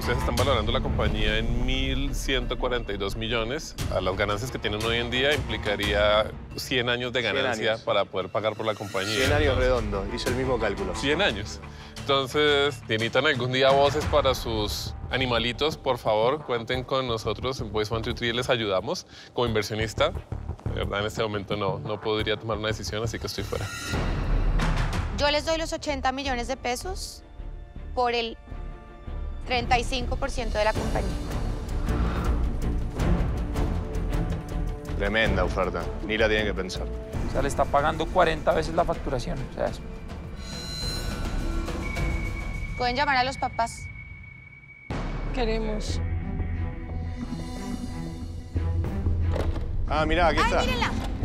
Ustedes están valorando la compañía en 1.142 millones. A las ganancias que tienen hoy en día implicaría 100 años de 100 ganancia años. para poder pagar por la compañía. 100 años redondo, hizo el mismo cálculo. 100 años. Entonces, ¿necesitan algún día voces para sus animalitos? Por favor, cuenten con nosotros en Boys 123, les ayudamos. Como inversionista, de verdad, en este momento no podría tomar una decisión, así que estoy fuera. Yo les doy los 80 millones de pesos por el 35% de la compañía. Tremenda oferta, ni la tienen que pensar. O sea, le está pagando 40 veces la facturación. O sea, eso. Pueden llamar a los papás. Queremos. Ah, mirá, aquí ¡Ay, está. mírenla!